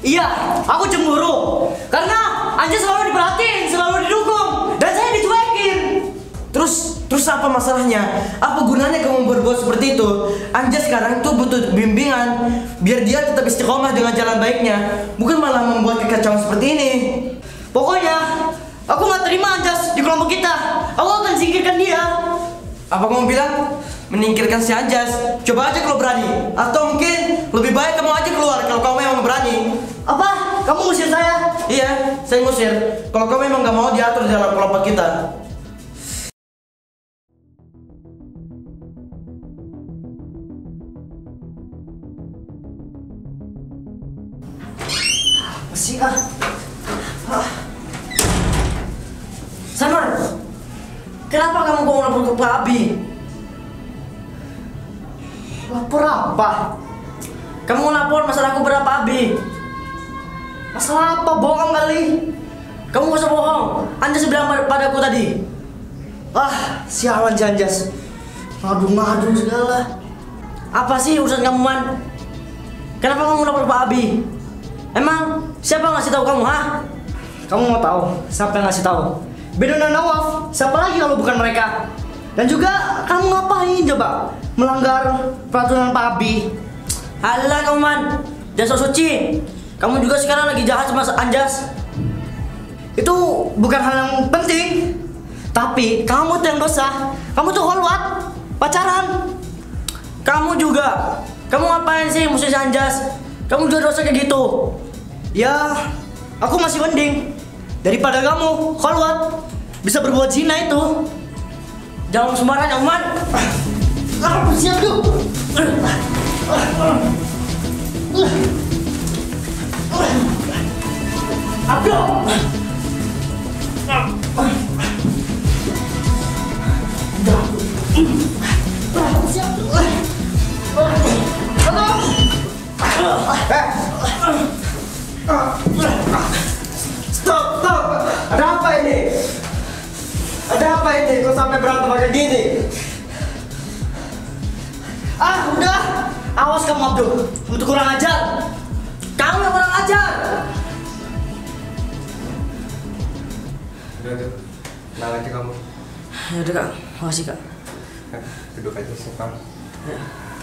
Iya, aku cemburu. Karena Anjas selalu diperhatiin, selalu didukung, dan saya dicuekin. Terus apa masalahnya? Apa gunanya kamu berbuat seperti itu? Anjas sekarang tuh butuh bimbingan biar dia tetap istiqomah dengan jalan baiknya, bukan malah membuat kekacauan seperti ini. Pokoknya, aku nggak terima Anjas di kelompok kita. Aku akan singkirkan dia. Apa kamu bilang menyingkirkan si Anjas? Coba aja kalau berani. Atau mungkin lebih baik kamu aja keluar kalau kamu memang berani. Apa? Kamu ngusir saya? Iya, saya ngusir. Kalau kamu memang gak mau diatur dalam kelompok kita. Masih Samar, kenapa kamu mau lapor ke Pak Abi? Lapor apa? Kamu lapor masalahku pada Pak Abi. Masalah apa? Bohong kali. Kamu gak usah bohong. Anjas bilang padaku tadi. Sialan Anjas. Ngadu-ngadu segala. Apa sih urusan kamu, Man? Kenapa kamu lapor Pak Abi? Emang siapa yang ngasih tahu kamu, ha? Kamu mau tahu siapa yang ngasih tahu? Beno dan Nawaf. Siapa lagi kalau bukan mereka? Dan juga kamu ngapain coba melanggar peraturan Pak Abi? Halah kamu, Man. Jangan sok suci. Kamu juga sekarang lagi jahat sama Anjas. Itu bukan hal yang penting. Tapi kamu tuh yang dosa. Kamu tuh holwat, pacaran. Kamu juga. Kamu ngapain sih musuh si Anjas? Kamu juga dosa kayak gitu. Ya, aku masih mending daripada kamu holwat bisa berbuat zina itu. Jangan sembarangan, Man. Siap tuh. Abdo. Siap tuh. Stop. Ada apa ini? Ada apa ini? Kok sampai berantem kayak gini? Udah. Awas kamu, Abdul. Kamu tuh kurang ajar. Kamu yang kurang ajar. Udah, tenang aja kamu. Ya udah, Kak. Makasih, Kak. Duduk aja sekarang. Ya.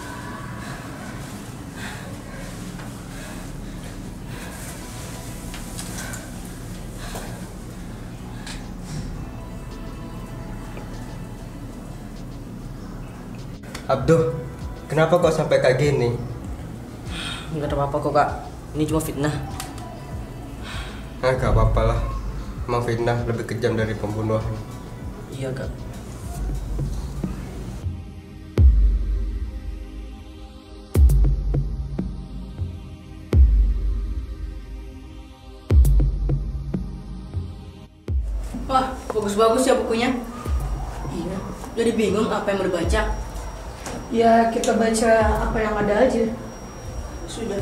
Abduh, kenapa kok sampai kayak gini? Enggak ada apa-apa kok, Kak. Ini cuma fitnah. Gak apa-apa lah. Emang fitnah lebih kejam dari pembunuhan. Iya, Kak. Wah, bagus-bagus ya bukunya. Iya, jadi bingung apa yang mau dibaca. Ya, kita baca apa yang ada aja. Sudah.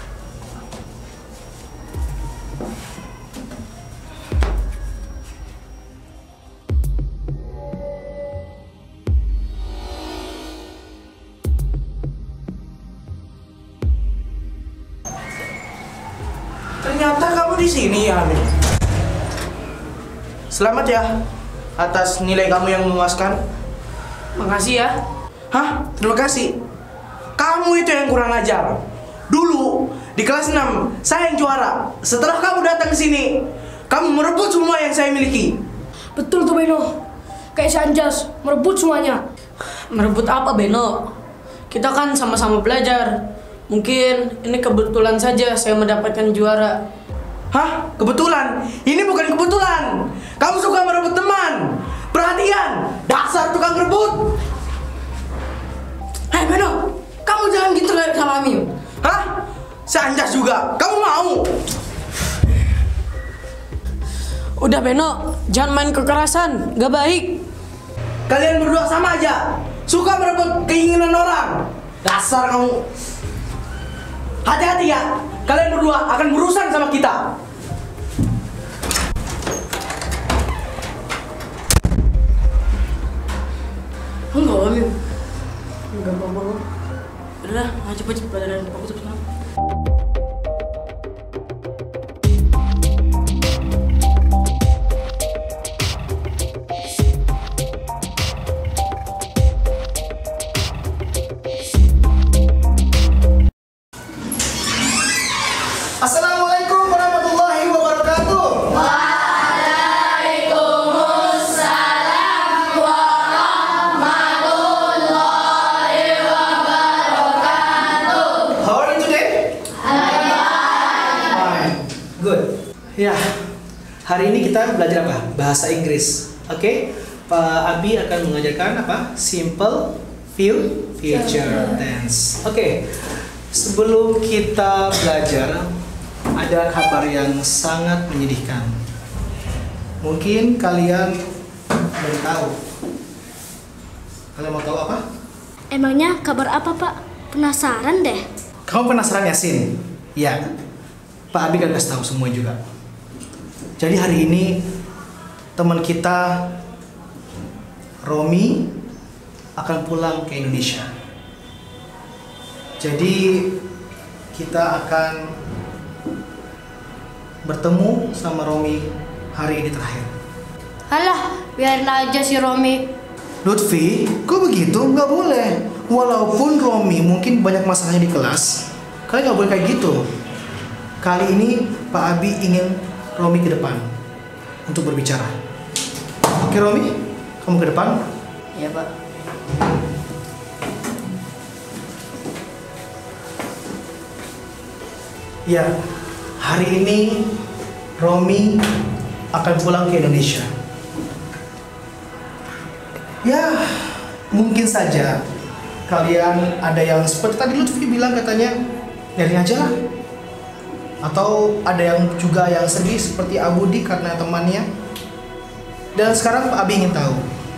Ternyata kamu di sini ya, Amin. Selamat ya atas nilai kamu yang memuaskan. Makasih ya. Hah? Terima kasih. Kamu itu yang kurang ajar. Dulu di kelas 6 saya yang juara. Setelah kamu datang ke sini, kamu merebut semua yang saya miliki. Betul tuh Beno. Kayak si Anjas, merebut semuanya. Merebut apa, Beno? Kita kan sama-sama belajar. Mungkin ini kebetulan saja saya mendapatkan juara. Hah? Kebetulan? Ini bukan kebetulan. Kamu suka merebut teman. Perhatian, dasar tukang rebut. Hei Beno, kamu jangan gitu sama Ami. Hah? Si Anjas juga. Kamu mau? Udah Beno, jangan main kekerasan, gak baik. Kalian berdua sama aja. Suka merebut keinginan orang. Dasar kamu. Hati-hati ya. Kalian berdua akan berurusan sama kita. Enggak, Ami. Enggak apa-apa. Udah, cepet-cepet pada aku cepet. Hari ini kita belajar apa? Bahasa Inggris. Oke? Pak Abi akan mengajarkan apa? Simple future tense. Oke. Sebelum kita belajar, ada kabar yang sangat menyedihkan. Mungkin kalian belum tahu. Kalian mau tahu apa? Emangnya kabar apa, Pak? Penasaran deh. Kamu penasaran Yasin? Ya. Pak Abi kan kasih tahu semua juga. Jadi hari ini teman kita Romi akan pulang ke Indonesia. Jadi kita akan bertemu sama Romi hari ini terakhir. Alah, biarin aja si Romi. Lutfi, kok begitu? Nggak boleh. Walaupun Romi mungkin banyak masalahnya di kelas, kalian nggak boleh kayak gitu. Kali ini Pak Abi ingin Romi ke depan untuk berbicara. Oke Romi, kamu ke depan. Iya, Pak. Ya, hari ini Romi akan pulang ke Indonesia. Ya, mungkin saja kalian ada yang seperti tadi Lutfi bilang katanya biarin aja lah. Atau ada yang juga yang sedih seperti Abudi karena temannya. Dan sekarang Pak Abi ingin tahu.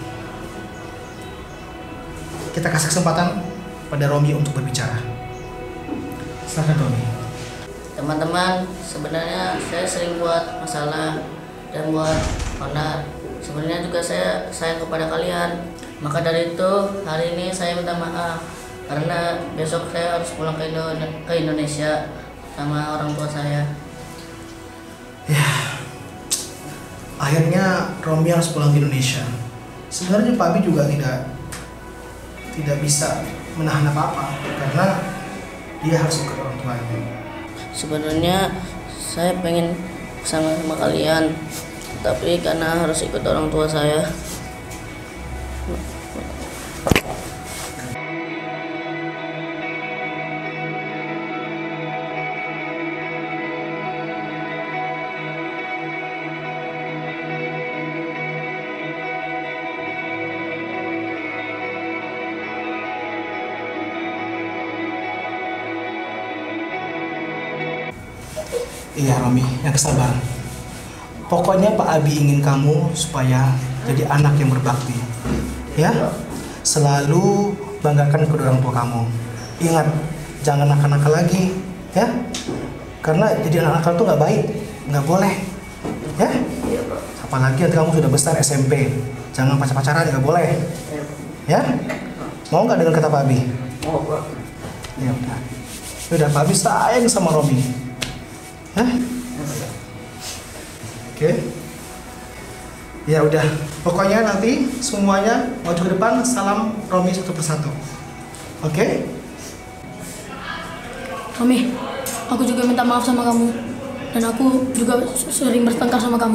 Kita kasih kesempatan pada Romi untuk berbicara. Silakan Romi. Teman-teman, sebenarnya saya sering buat masalah dan buat onar. Sebenarnya juga saya sayang kepada kalian. Maka dari itu, hari ini saya minta maaf karena besok saya harus pulang ke Indonesia sama orang tua saya. Ya, akhirnya Romi harus pulang ke Indonesia. Sebenarnya Pak Abi juga tidak bisa menahan apa-apa karena dia harus ikut orang tuanya. Sebenarnya saya pengen sama kalian, tapi karena harus ikut orang tua saya. Iya Romi, yang kesabaran. Pokoknya Pak Abi ingin kamu supaya jadi anak yang berbakti. Ya, selalu banggakan kedua orang tua kamu. Ingat, jangan nakal-nakal lagi, ya. Karena jadi anak nakal tuh nggak baik, nggak boleh, ya. Apalagi nanti kamu sudah besar SMP, jangan pacar-pacaran, nggak boleh, ya. Mau nggak dengan kata Pak Abi? Mau, Pak. Ya udah. Udah Pak Abi sayang sama Romi. Hah? Oke. Ya udah. Pokoknya nanti semuanya maju ke depan salam Romi satu persatu. Oke? Romi, aku juga minta maaf sama kamu. Dan aku juga sering bertengkar sama kamu.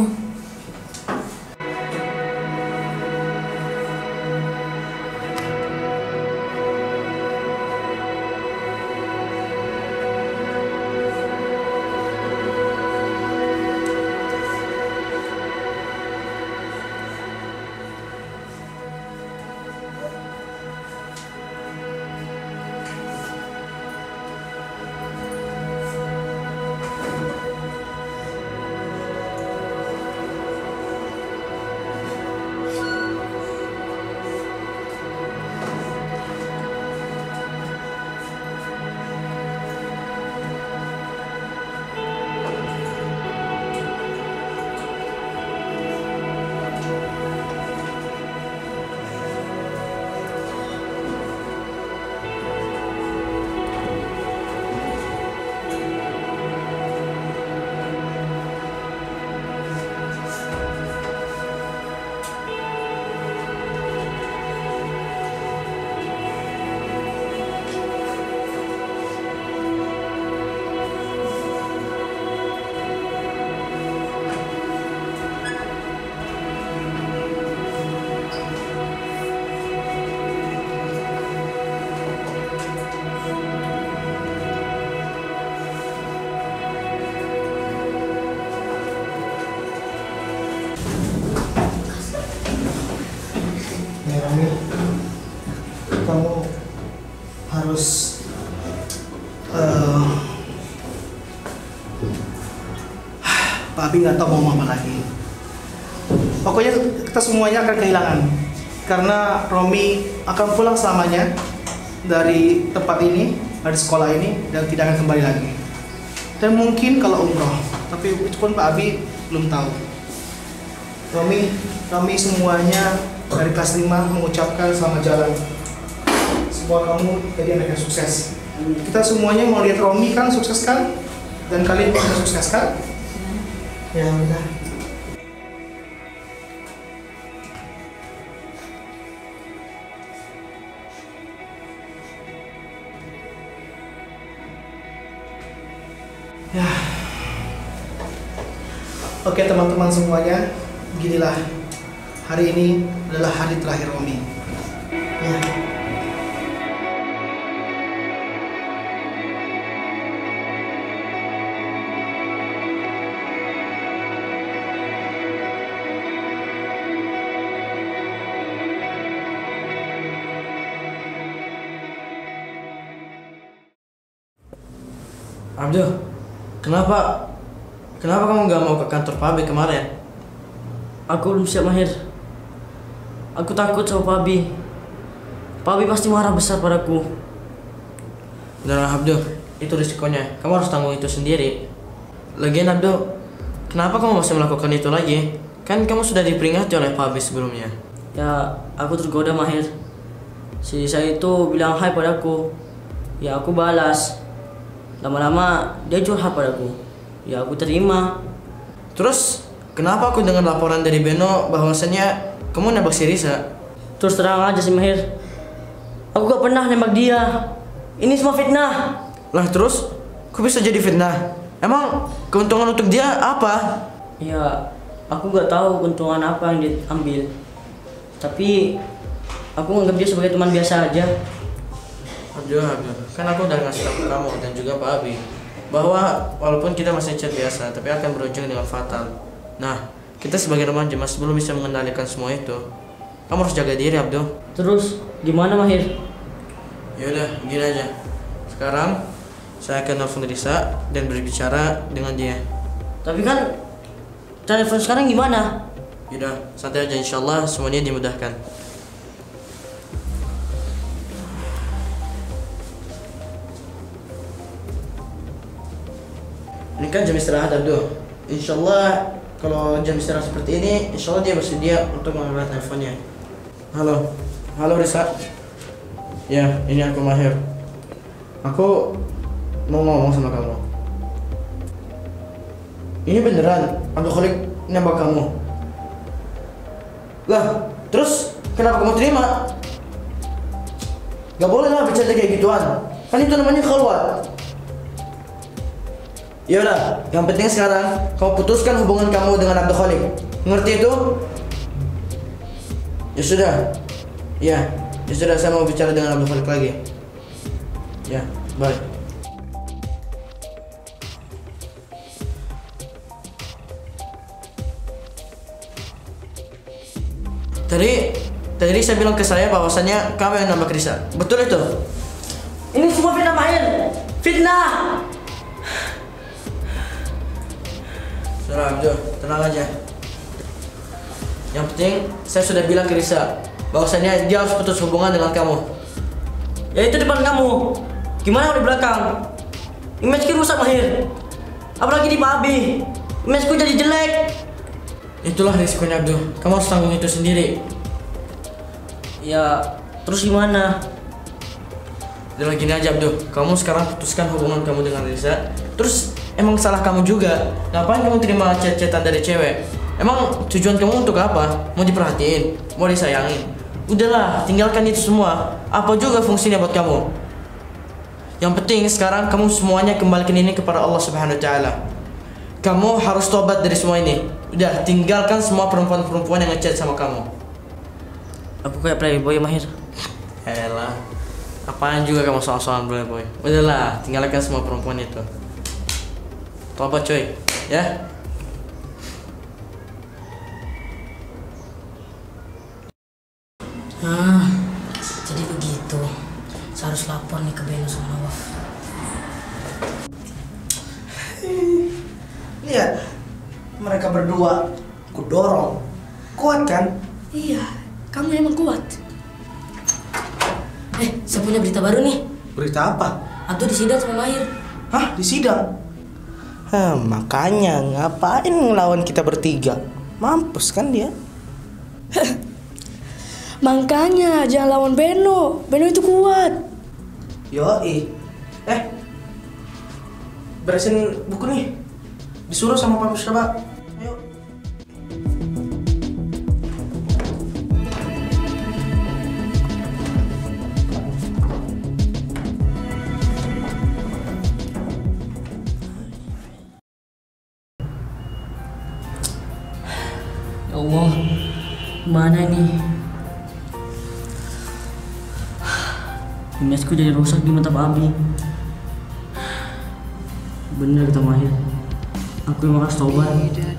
Romi, kamu harus Pak Abi nggak tahu mau apa lagi. Pokoknya kita semuanya akan kehilangan karena Romi akan pulang selamanya dari tempat ini, dari sekolah ini, dan tidak akan kembali lagi. Dan mungkin kalau umroh, tapi itu pun Pak Abi belum tahu. Romi semuanya dari kelas 5 mengucapkan selamat jalan. Semoga kamu jadi anak yang sukses. Kita semuanya mau lihat Romi kan sukses kan? Dan kalian juga sukses kan? Ya udah. Ya. Oke teman-teman semuanya, beginilah hari ini adalah hari terakhir Romi. Ya. Abdul, kenapa kamu nggak mau ke kantor Pak Abi kemarin? Aku belum siap, Mahir. Aku takut sama Pak Abi. Pak Abi pasti marah besar padaku. Benar Abdul, itu risikonya. Kamu harus tanggung itu sendiri. Lagian Abdul, kenapa kamu masih melakukan itu lagi? Kan kamu sudah diperingati oleh Pak Abi sebelumnya. Ya, aku tergoda, Mahir. Si saya itu bilang hai padaku. Ya, aku balas. Lama-lama dia curhat padaku. Ya, aku terima. Terus, kenapa aku dengar laporan dari Beno bahwasanya kamu nembak si Risa? Terus terang aja sih, Mahir. Aku gak pernah nembak dia. Ini semua fitnah. Lah terus, kok bisa jadi fitnah? Emang keuntungan untuk dia apa? Ya, aku gak tahu keuntungan apa yang dia ambil. Tapi aku menganggap dia sebagai teman biasa aja. Abdul, kan aku udah ngasih tahu kamu dan juga Pak Abi bahwa walaupun kita masih chat biasa, tapi akan berujung dengan fatal. Nah, kita sebagai remaja masih belum bisa mengendalikan semua itu. Kamu harus jaga diri, Abdul. Terus gimana, Mahir? Yaudah, gini aja. Sekarang saya akan nelfon Risa dan berbicara dengan dia. Tapi kan telepon sekarang gimana? Yaudah, santai aja, insyaallah semuanya dimudahkan. Ini kan jam istirahat Abdul. Insyaallah kalau jam istirahat seperti ini, insyaallah dia bersedia untuk mengangkat teleponnya. Halo, halo Risa. Ya, ini aku Mahir. Aku mau ngomong sama kamu. Ini beneran Abdul Khalik nembak kamu? Lah, terus kenapa kamu terima? Gak boleh lah bercanda kayak gituan. Kan itu namanya khalwat. Yaudah, yang penting sekarang kamu putuskan hubungan kamu dengan Abdul Khalik. Ngerti itu? Ya sudah. Ya sudah, saya mau bicara dengan Abdul Khalik lagi. Ya, bye. Tadi saya bilang ke saya bahwasannya kamu yang nambah Risa. Betul itu? Ini semua fitnah, Mahir. Fitnah. Sudah Abdul, tenang aja. Yang penting saya sudah bilang ke Risa bahwasannya dia harus putus hubungan dengan kamu. Ya itu depan kamu. Gimana kalau di belakang? Image-ku rusak, Mahir. Apalagi di Pak Abi. Image-ku jadi jelek. Itulah risikonya Abdul. Kamu harus tanggung itu sendiri. Ya, terus gimana? Udah gini aja Abdul, kamu sekarang putuskan hubungan kamu dengan Risa. Terus emang salah kamu juga. Ngapain kamu terima chat-chatan dari cewek? Emang tujuan kamu untuk apa? Mau diperhatiin? Mau disayangin? Udahlah, tinggalkan itu semua. Apa juga fungsinya buat kamu? Yang penting sekarang kamu semuanya kembalikan ini kepada Allah Subhanahu wa taala. Kamu harus tobat dari semua ini. Udah, tinggalkan semua perempuan-perempuan yang ngechat sama kamu. Aku kayak playboy, Mahir. Elah, apaan juga kamu soal-soal playboy? Udahlah, tinggalkan semua perempuan itu. Tobat coy, ya. Nah, jadi begitu. Saya harus lapor nih ke Beno sama Nawaf. Lihat, mereka berdua ku dorong. Kuat kan? Iya, kamu emang kuat. Saya punya berita baru nih. Berita apa? Abdul disidang sama Mahir. Hah, di sidang? Makanya ngapain ngelawan kita bertiga? Mampus kan dia? Makanya jangan lawan Beno. Beno itu kuat. Yoi. Beresin buku nih. Disuruh sama Pak Mustafa. Ayo. Ya Allah, gimana nih? Imesku jadi rusak di mata Pak Abi. Bener kata Mahir. Aku emang harus taubat.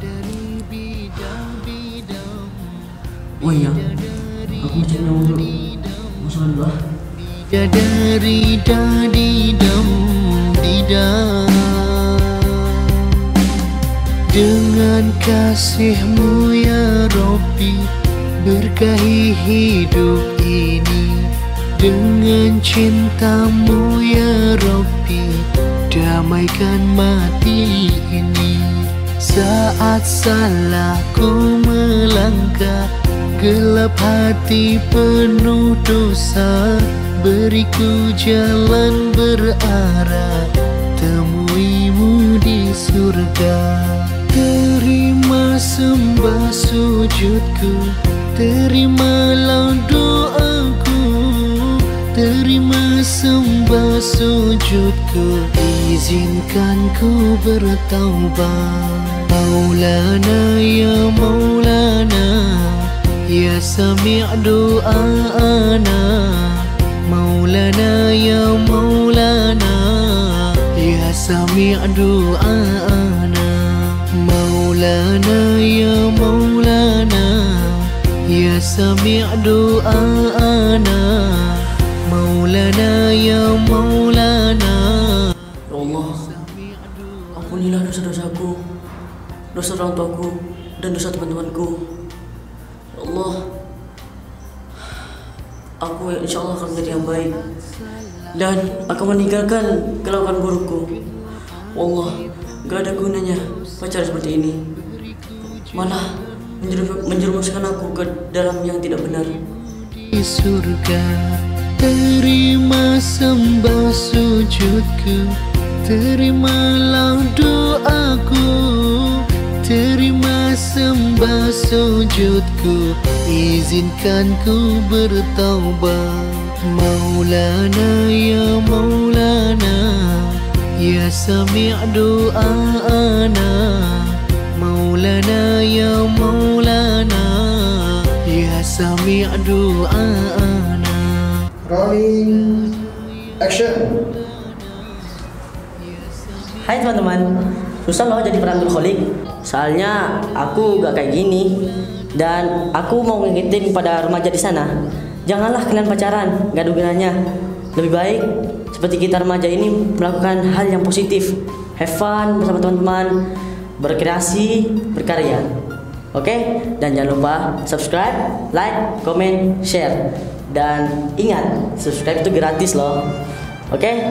Oh iya, aku masih mau dulu. Masalah dulu ah. Dari dadi dam didam, dengan kasih-Mu ya Rabbi, berkahi hidup ini. Dengan cinta-Mu ya Rabbi, damaikan mati ini. Saat salahku melangkah, gelap hati penuh dosa, beriku jalan berarah, temui-Mu di surga. Terima sembah sujudku, terimalah doaku, terima sembah sujudku, izinkan ku bertaubat. Maulana ya Maulana, ya sami' doa'ana. Maulana ya Maulana, ya sami' doa'ana. Maulana ya Maulana, ya sami' doa'ana. Maulana ya Maulana. Ya Allah, ampunilah dosa-dosaku, dosa orang tuaku, dan dosa teman-temanku. Ya Allah, aku insya Allah akan menjadi yang baik dan akan meninggalkan kelakuan burukku. Allah, gak ada gunanya pacar seperti ini, malah menjerumuskan aku ke dalam yang tidak benar. Di surga, terima sembah sujudku, terimalah doaku, terima sembah sujudku, izinkan ku bertaubat. Maulana ya Maulana, ya sami' doa'ana. Maulana ya Maulana, ya sami' doa'ana. Rolling. Action. Hai teman-teman, susah loh jadi perantul kholik. Soalnya aku gak kayak gini. Dan aku mau ngingetin pada remaja di sana, janganlah kalian pacaran, gak ada gunanya. Lebih baik seperti kita remaja ini melakukan hal yang positif, have fun bersama teman-teman, berkreasi, berkarya. Oke? Dan jangan lupa subscribe, like, comment, share. Dan ingat, subscribe itu gratis loh. Oke?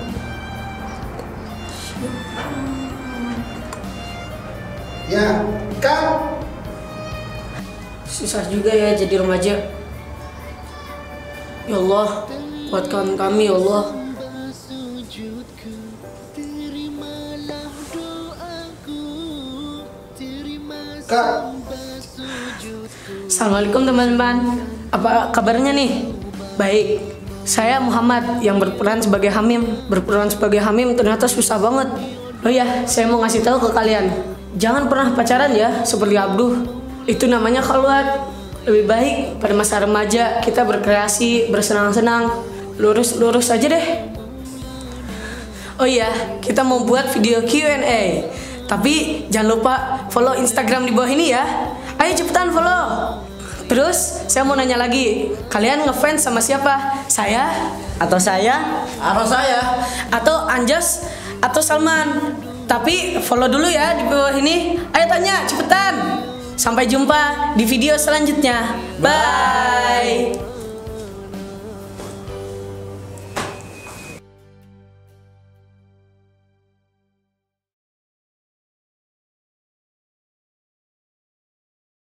Ya, cut. Susah juga ya jadi remaja. Ya Allah, kuatkan kami ya Allah. Cut. Assalamualaikum teman-teman. Apa kabarnya nih? Baik. Saya Muhammad yang berperan sebagai Hamim. Berperan sebagai Hamim ternyata susah banget. Oh ya, saya mau ngasih tahu ke kalian. Jangan pernah pacaran ya, seperti Abduh. Itu namanya khalwat. Lebih baik pada masa remaja kita berkreasi, bersenang-senang, lurus-lurus aja deh. Oh iya, kita mau buat video Q&A. Tapi jangan lupa follow Instagram di bawah ini ya. Ayo cepetan follow. Terus saya mau nanya lagi, kalian ngefans sama siapa? Saya? Atau saya? Atau saya? Atau Anjas? Atau Salman? Tapi follow dulu ya di bawah ini. Ayo tanya, cepetan. Sampai jumpa di video selanjutnya. Bye.